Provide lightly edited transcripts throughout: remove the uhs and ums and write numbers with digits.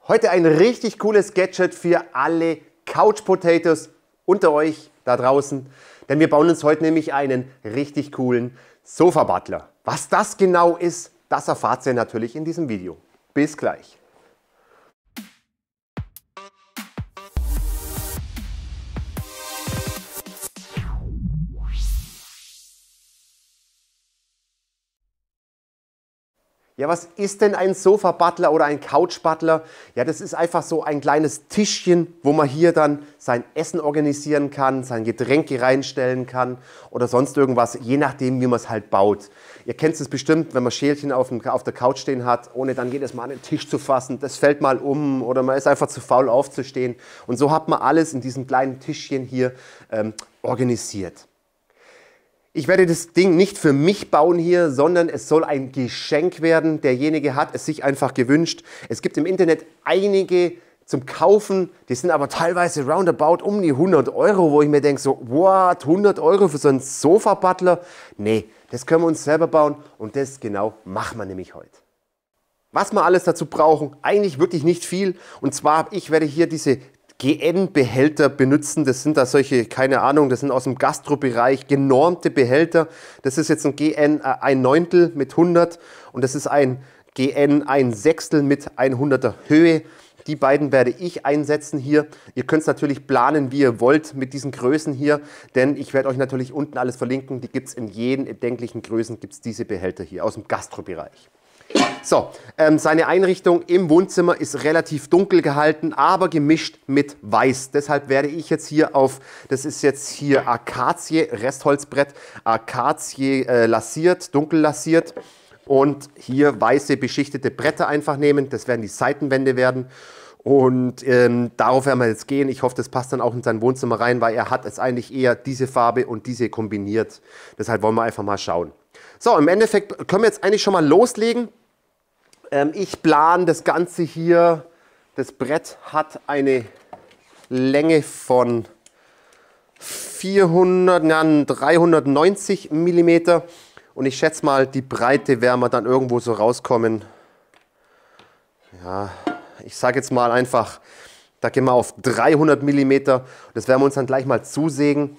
Heute ein richtig cooles Gadget für alle Couch Potatoes unter euch da draußen. Denn wir bauen uns heute nämlich einen richtig coolen Sofa-Butler. Was das genau ist, das erfahrt ihr natürlich in diesem Video. Bis gleich. Ja, was ist denn ein Sofa-Butler oder ein Couch-Butler? Ja, das ist einfach so ein kleines Tischchen, wo man hier dann sein Essen organisieren kann, sein Getränke reinstellen kann oder sonst irgendwas, je nachdem, wie man es halt baut. Ihr kennt es bestimmt, wenn man Schälchen auf der Couch stehen hat, ohne dann jedes Mal an den Tisch zu fassen, das fällt mal um oder man ist einfach zu faul aufzustehen. Und so hat man alles in diesem kleinen Tischchen hier organisiert. Ich werde das Ding nicht für mich bauen hier, sondern es soll ein Geschenk werden. Derjenige hat es sich einfach gewünscht. Es gibt im Internet einige zum Kaufen, die sind aber teilweise roundabout um die 100 €, wo ich mir denke so, what, 100 € für so einen Sofa-Butler? Nee, das können wir uns selber bauen und das genau machen wir nämlich heute. Was wir alles dazu brauchen, eigentlich wirklich nicht viel. Und zwar, ich werde hier diese GN-Behälter benutzen. Das sind da solche, keine Ahnung, das sind aus dem Gastrobereich genormte Behälter. Das ist jetzt ein GN 1/9 mit 100 und das ist ein GN 1/6 mit 100er Höhe. Die beiden werde ich einsetzen hier. Ihr könnt es natürlich planen, wie ihr wollt mit diesen Größen hier, denn ich werde euch natürlich unten alles verlinken. Die gibt es in jeden erdenklichen Größen, gibt es diese Behälter hier aus dem Gastrobereich. So, seine Einrichtung im Wohnzimmer ist relativ dunkel gehalten, aber gemischt mit Weiß. Deshalb werde ich jetzt hier auf, das ist jetzt hier Akazie, Restholzbrett, Akazie lasiert, dunkel lasiert und hier weiße beschichtete Bretter einfach nehmen. Das werden die Seitenwände werden. Und darauf werden wir jetzt gehen. Ich hoffe, das passt dann auch in sein Wohnzimmer rein, weil er hat es eigentlich eher diese Farbe und diese kombiniert. Deshalb wollen wir einfach mal schauen. So, im Endeffekt können wir jetzt eigentlich schon mal loslegen. Ich plane das Ganze hier, das Brett hat eine Länge von 390 mm und ich schätze mal, die Breite werden wir dann irgendwo so rauskommen. Ja, ich sage jetzt mal einfach, da gehen wir auf 300 mm. Das werden wir uns dann gleich mal zusägen.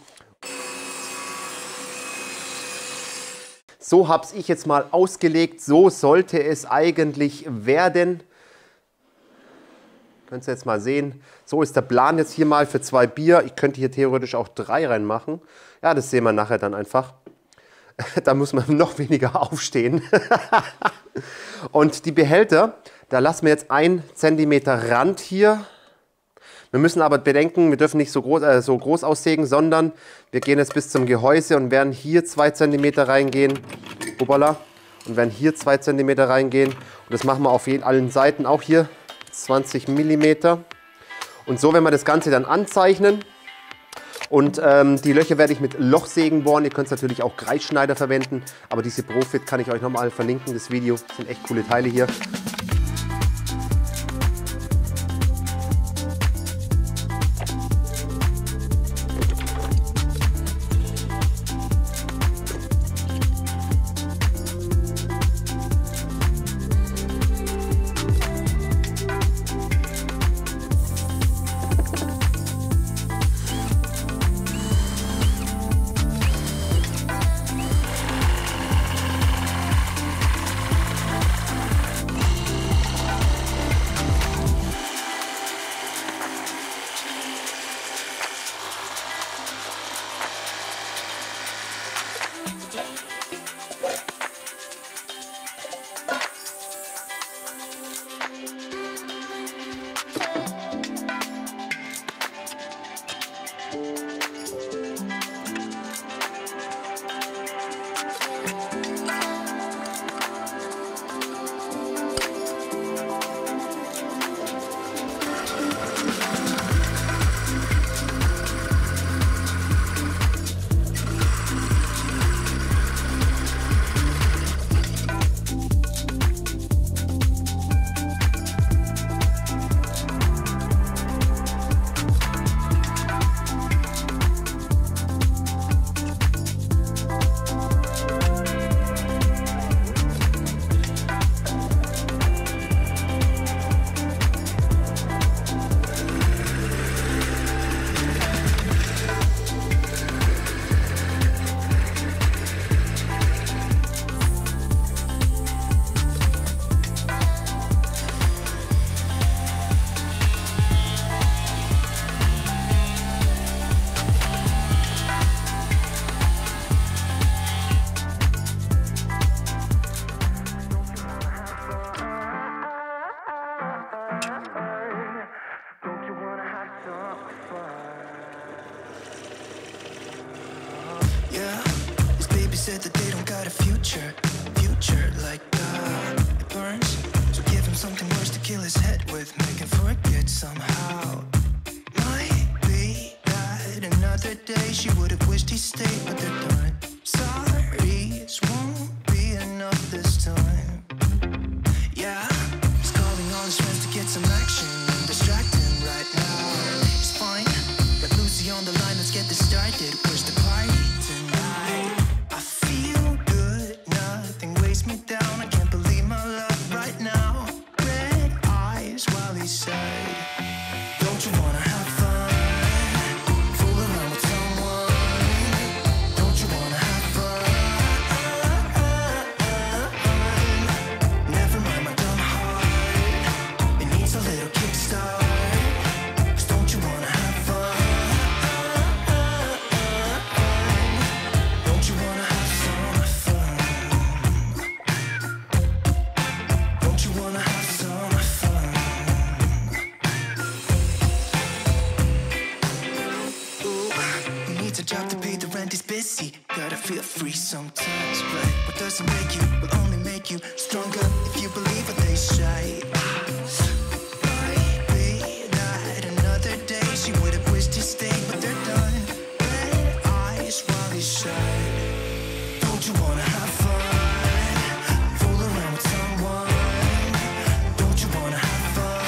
So habe ich jetzt mal ausgelegt, so sollte es eigentlich werden. Könnt ihr jetzt mal sehen. So ist der Plan jetzt hier mal für 2 Bier. Ich könnte hier theoretisch auch 3 reinmachen. Ja, das sehen wir nachher dann einfach. Da muss man noch weniger aufstehen. Und die Behälter, da lassen wir jetzt 1 cm Rand hier. Wir müssen aber bedenken, wir dürfen nicht so groß aussägen, sondern wir gehen jetzt bis zum Gehäuse und werden hier 2 cm reingehen. Hoppala. Und werden hier 2 cm reingehen. Und das machen wir auf allen Seiten auch hier 20 mm. Und so werden wir das Ganze dann anzeichnen. Und die Löcher werde ich mit Lochsägen bohren. Ihr könnt natürlich auch Kreisschneider verwenden. Aber diese Profit kann ich euch nochmal verlinken, das Video. Das sind echt coole Teile hier. fill his head with, making forget somehow. Might be that another day she would have wished he stayed, but they're done. Sorry's won't be enough this time. Yeah, he's calling all his friends to get some action and distract him right now. He's fine, got Lucy on the line, let's get this started. Push the party tonight. I feel good, nothing weighs me down. I can't believe my love right now. Red eyes while he said, don't you wanna have fun? Fool around with someone. Don't you wanna have fun? Never mind my dumb heart, it needs a little kickstart. 'Cause don't you wanna have fun? Don't you wanna have some fun? Don't you wanna have some fun? Ooh, he needs a job to pay the rent, he's busy. Gotta feel free sometimes, right? What doesn't make you will only make you stronger if you believe what they say. Might be that another day she would have wished he stayed, but they're done. Red eyes while he said, don't you wanna have fun? Fool around with someone. Don't you wanna have fun?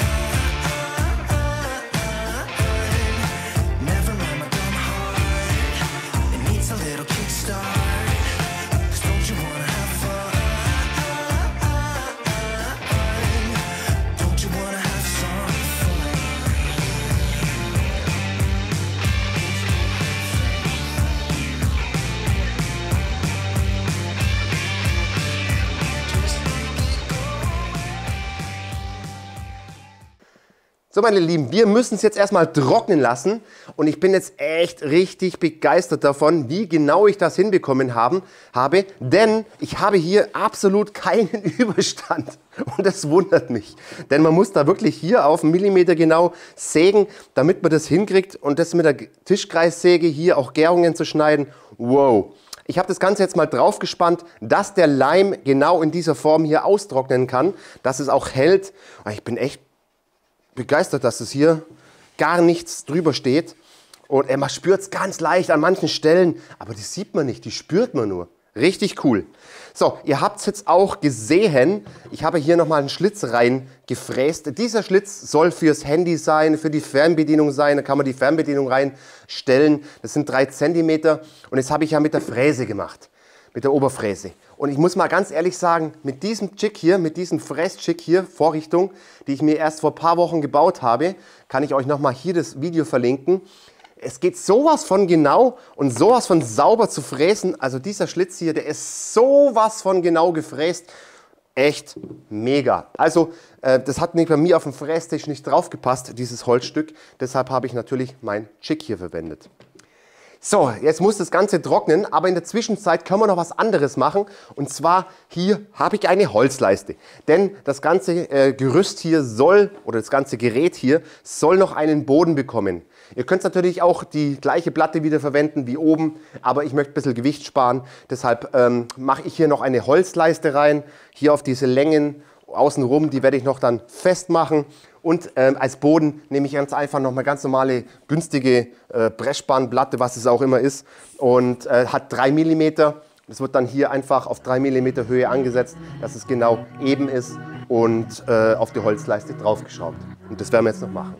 Never mind my dumb heart, it needs a little kickstart. 'Cause don't you wanna have fun? Don't you wanna have some fun? So, meine Lieben, wir müssen es jetzt erstmal trocknen lassen und ich bin jetzt echt richtig begeistert davon, wie genau ich das hinbekommen habe, denn ich habe hier absolut keinen Überstand und das wundert mich, denn man muss da wirklich hier auf einen Millimeter genau sägen, damit man das hinkriegt und das mit der Tischkreissäge hier auch Gärungen zu schneiden. Wow! Ich habe das Ganze jetzt mal drauf gespannt, dass der Leim genau in dieser Form hier austrocknen kann, dass es auch hält. Ich bin echt begeistert, dass es hier gar nichts drüber steht. Und man spürt es ganz leicht an manchen Stellen, aber die sieht man nicht, die spürt man nur. Richtig cool. So, ihr habt es jetzt auch gesehen. Ich habe hier nochmal einen Schlitz rein gefräst. Dieser Schlitz soll fürs Handy sein, für die Fernbedienung sein. Da kann man die Fernbedienung reinstellen. Das sind 3 cm. Und das habe ich ja mit der Fräse gemacht. Mit der Oberfräse. Und ich muss mal ganz ehrlich sagen, mit diesem Jig hier, mit diesem Fräsjig hier, Vorrichtung, die ich mir erst vor ein paar Wochen gebaut habe, kann ich euch nochmal hier das Video verlinken. Es geht sowas von genau und sowas von sauber zu fräsen. Also dieser Schlitz hier, der ist sowas von genau gefräst. Echt mega. Also das hat bei mir auf dem Frästisch nicht drauf gepasst, dieses Holzstück. Deshalb habe ich natürlich mein Jig hier verwendet. So, jetzt muss das Ganze trocknen, aber in der Zwischenzeit können wir noch was anderes machen. Und zwar hier habe ich eine Holzleiste. Denn das ganze Gerüst hier soll, oder das ganze Gerät hier, soll noch einen Boden bekommen. Ihr könnt natürlich auch die gleiche Platte wieder verwenden wie oben, aber ich möchte ein bisschen Gewicht sparen. Deshalb mache ich hier noch eine Holzleiste rein, hier auf diese Längen außenrum, die werde ich noch dann festmachen. Und als Boden nehme ich ganz einfach noch mal ganz normale, günstige Pressspanplatte, was es auch immer ist. Und hat 3 mm. Das wird dann hier einfach auf 3 mm Höhe angesetzt, dass es genau eben ist und auf die Holzleiste draufgeschraubt. Und das werden wir jetzt noch machen.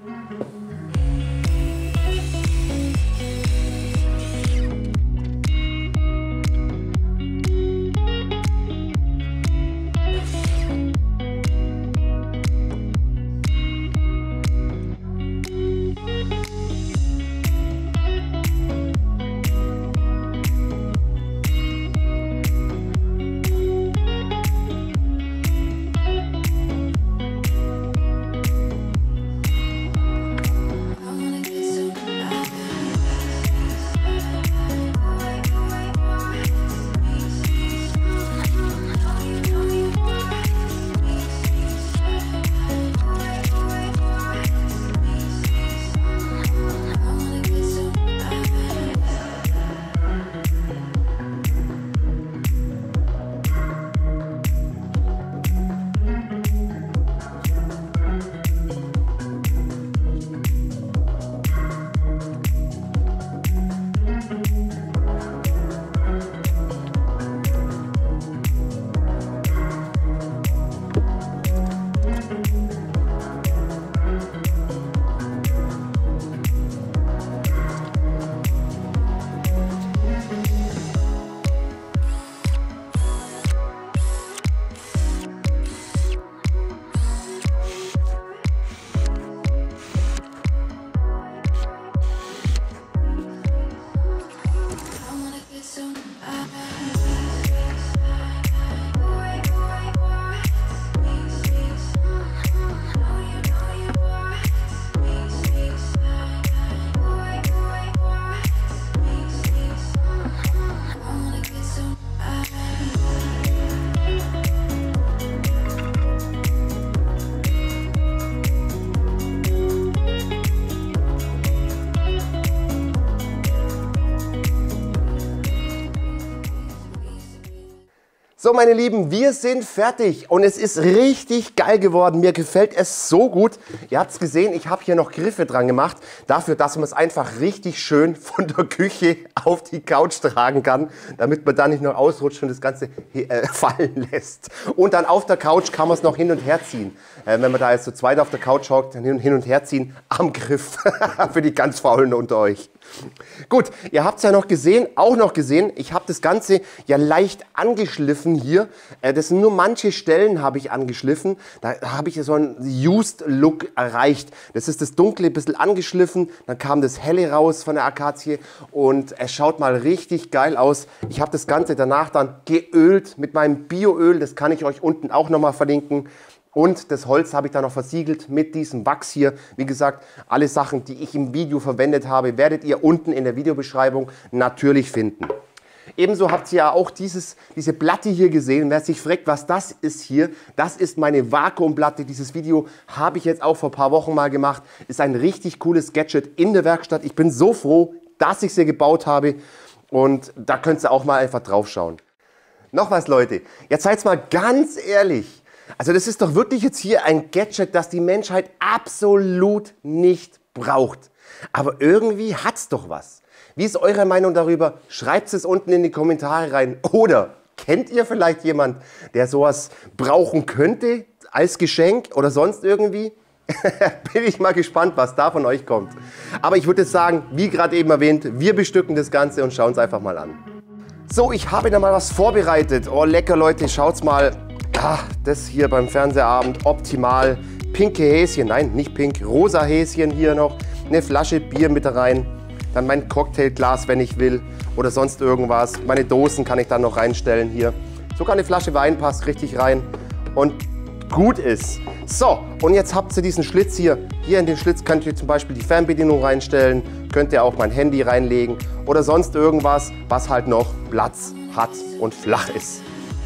So, meine Lieben, wir sind fertig und es ist richtig geil geworden. Mir gefällt es so gut. Ihr habt es gesehen, ich habe hier noch Griffe dran gemacht, dafür, dass man es einfach richtig schön von der Küche auf die Couch tragen kann, damit man da nicht noch ausrutscht und das Ganze fallen lässt. Und dann auf der Couch kann man es noch hin und her ziehen. Wenn man da jetzt zu zweit auf der Couch hockt, dann hin und her ziehen am Griff für die ganz Faulen unter euch. Gut, ihr habt es ja noch gesehen, ich habe das Ganze ja leicht angeschliffen hier. Das sind nur manche Stellen habe ich angeschliffen. Da habe ich so einen Used Look erreicht. Das ist das Dunkle ein bisschen angeschliffen, dann kam das Helle raus von der Akazie und es schaut mal richtig geil aus. Ich habe das Ganze danach dann geölt mit meinem Bioöl, das kann ich euch unten auch nochmal verlinken. Und das Holz habe ich dann noch versiegelt mit diesem Wachs hier. Wie gesagt, alle Sachen, die ich im Video verwendet habe, werdet ihr unten in der Videobeschreibung natürlich finden. Ebenso habt ihr ja auch diese Platte hier gesehen. Wer sich fragt, was das ist hier, das ist meine Vakuumplatte. Dieses Video habe ich jetzt auch vor ein paar Wochen mal gemacht. Ist ein richtig cooles Gadget in der Werkstatt. Ich bin so froh, dass ich sie gebaut habe. Und da könnt ihr auch mal einfach drauf schauen. Noch was, Leute. Jetzt seid mal ganz ehrlich. Also das ist doch wirklich jetzt hier ein Gadget, das die Menschheit absolut nicht braucht. Aber irgendwie hat es doch was. Wie ist eure Meinung darüber? Schreibt es unten in die Kommentare rein. Oder kennt ihr vielleicht jemanden, der sowas brauchen könnte als Geschenk oder sonst irgendwie? Bin ich mal gespannt, was da von euch kommt. Aber ich würde sagen, wie gerade eben erwähnt, wir bestücken das Ganze und schauen es einfach mal an. So, ich habe da mal was vorbereitet. Oh, lecker, Leute, schaut's mal. Das hier beim Fernsehabend optimal. Pinke Häschen, nein, nicht pink, rosa Häschen hier noch. Eine Flasche Bier mit rein. Dann mein Cocktailglas, wenn ich will. Oder sonst irgendwas. Meine Dosen kann ich dann noch reinstellen hier. Sogar eine Flasche Wein passt richtig rein. Und gut ist. So, und jetzt habt ihr diesen Schlitz hier. Hier in den Schlitz könnt ihr zum Beispiel die Fernbedienung reinstellen. Könnt ihr auch mein Handy reinlegen. Oder sonst irgendwas, was halt noch Platz hat und flach ist.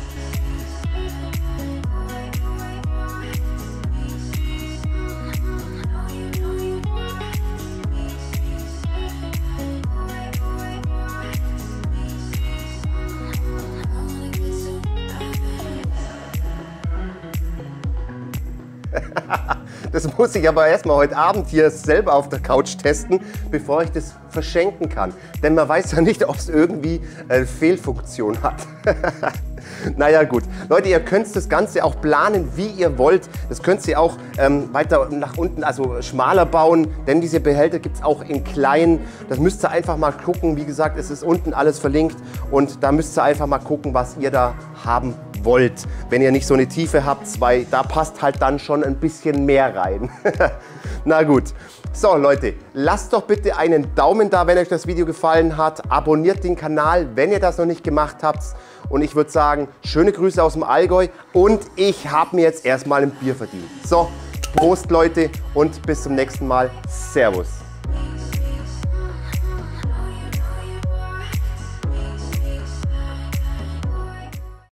Das muss ich aber erstmal heute Abend hier selber auf der Couch testen, bevor ich das verschenken kann. Denn man weiß ja nicht, ob es irgendwie eine Fehlfunktion hat. Naja gut, Leute, ihr könnt das Ganze auch planen, wie ihr wollt. Das könnt ihr auch weiter nach unten, also schmaler bauen, denn diese Behälter gibt es auch in klein. Das müsst ihr einfach mal gucken. Wie gesagt, es ist unten alles verlinkt und da müsst ihr einfach mal gucken, was ihr da haben wollt. Wenn ihr nicht so eine Tiefe habt, weil da passt halt dann schon ein bisschen mehr rein. Na gut. So Leute, lasst doch bitte einen Daumen da, wenn euch das Video gefallen hat. Abonniert den Kanal, wenn ihr das noch nicht gemacht habt. Und ich würde sagen, schöne Grüße aus dem Allgäu und ich habe mir jetzt erstmal ein Bier verdient. So, Prost Leute und bis zum nächsten Mal. Servus.